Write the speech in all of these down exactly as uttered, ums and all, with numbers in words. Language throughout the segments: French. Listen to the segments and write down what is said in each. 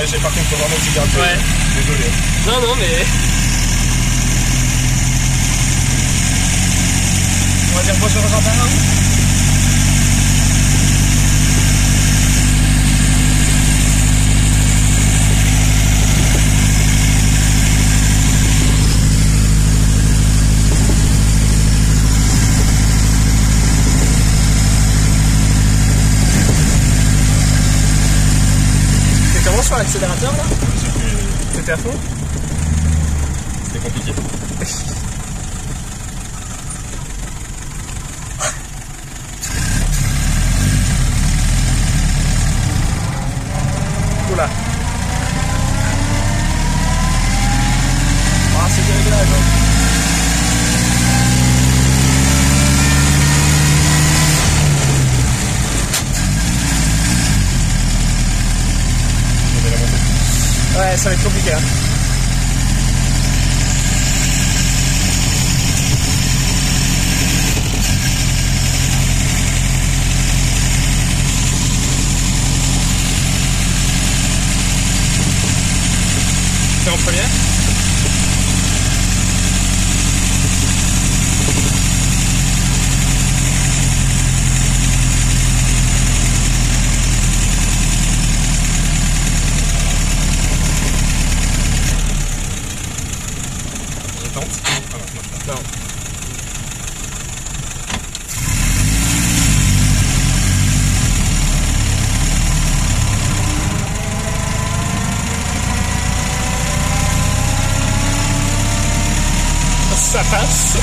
Ouais, j'ai par contre faut vraiment que tu gardes. Ouais. Désolé. Non, non, mais. On va dire bonjour au jardin. Comment sur l'accélérateur là? T'étais à fond? C'était compliqué. Oula. Ah, c'est dégueulasse. Hein. Ouais, ça va être compliqué. Hein. C'est en première. Je tente. Ah non, ça marche pas. Non. Ça passe.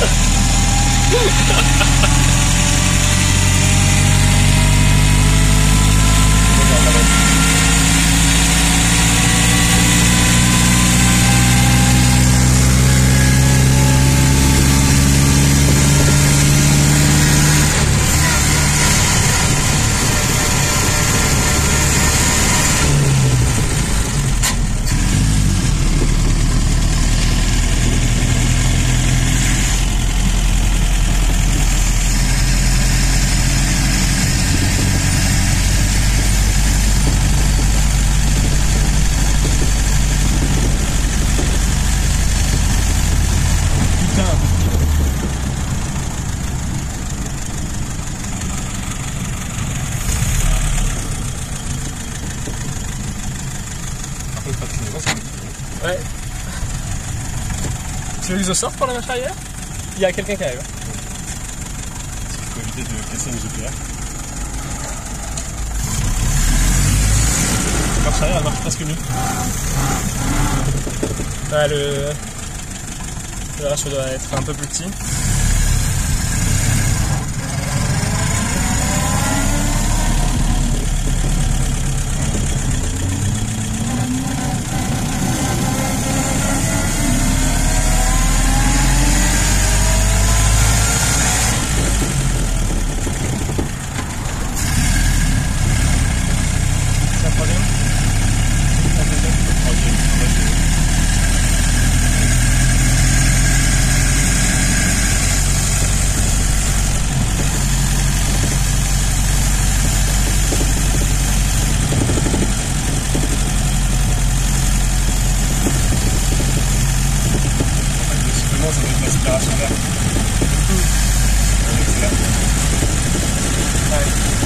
Ouais. Tu veux que je sorte pour la marche arrière? Il y a quelqu'un qui arrive. Il faut éviter de casser une G P R. La marche arrière, elle marche presque mieux. Ouais, le... le ratio doit être un peu plus petit. L'accélération verte. On accélère. Ouais.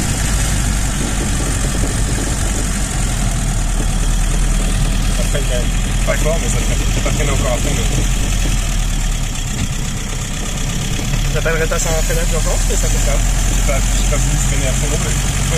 Ça freine quand même. Pas fort, mais ça freine. J'ai pas freiné encore à fond. Mais... J'appellerais ça un freinage d'urgence, mais ça fait pas. J'ai pas, j'ai pas voulu freiner à fond non plus. Ouais,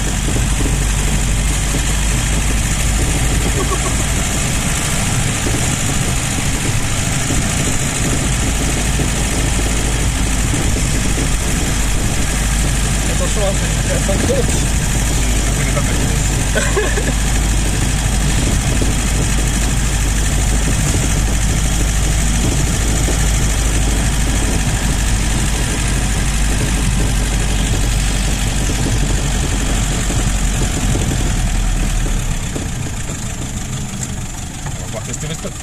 Attention, hein, c'est la fin de course. Je connais pas ma vitesse. On va pouvoir tester le stop.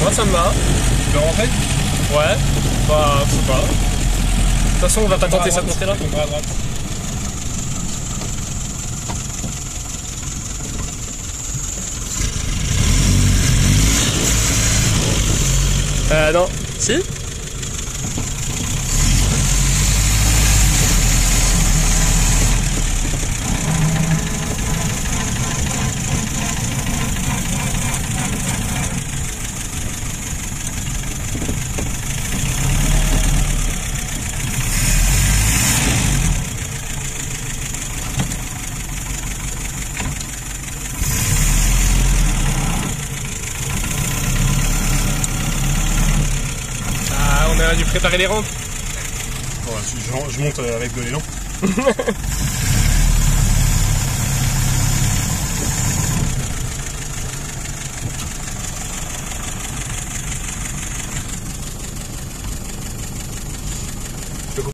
va, ça me va. Tu veux rentrer? Ouais, bah, je sais pas. De toute façon, on va pas tenter cette montée là. On va à droite. Euh, non. Si? On a dû préparer les rampes. Bon, je, je, je monte avec de l'élan.